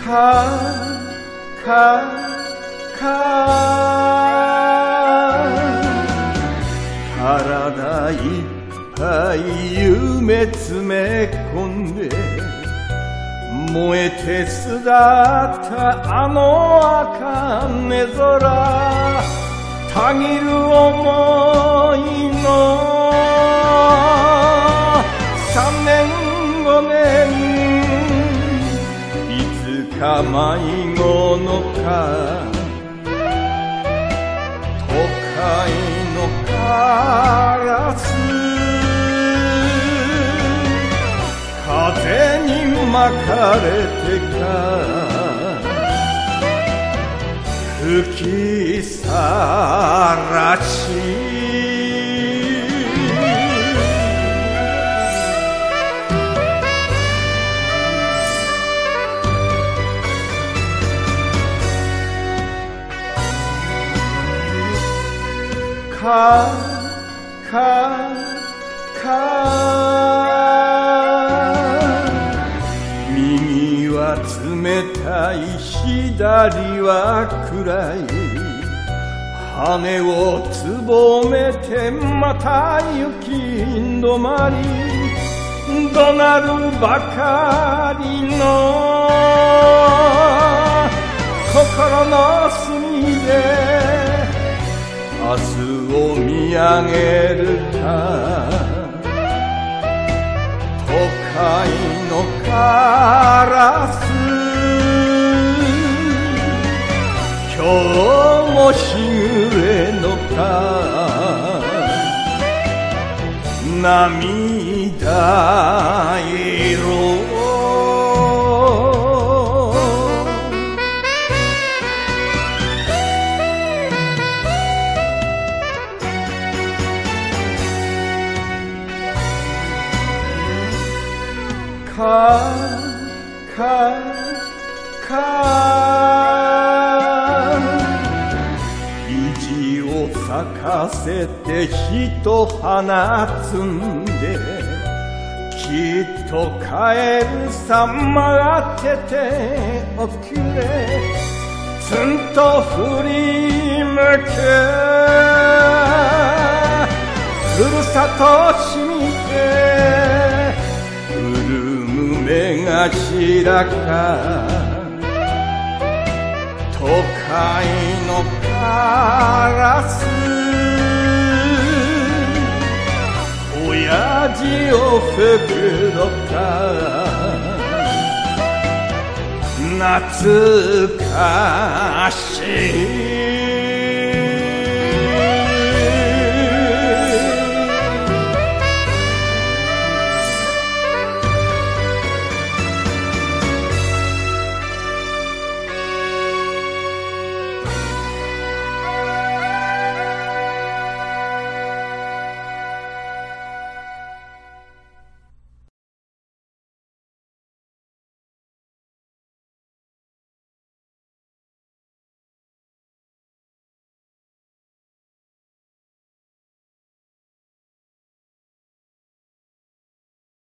体いっぱい夢詰め込んで燃えて巣立ったあの茜空たぎる想いの3年5年いつか迷子のか都会のカラス風に巻かれてか吹きさらし右は冷たい左は暗い羽をつぼめてまた雪止まり怒鳴るばかりの心の隅で明日を見上げるか都会のカラス今日も日暮れのか涙色意地を咲かせて一花摘んできっと帰るさ待ってておくれツンと振り向けふるさとしみて目頭か都会のカラス親父を袋か懐かしい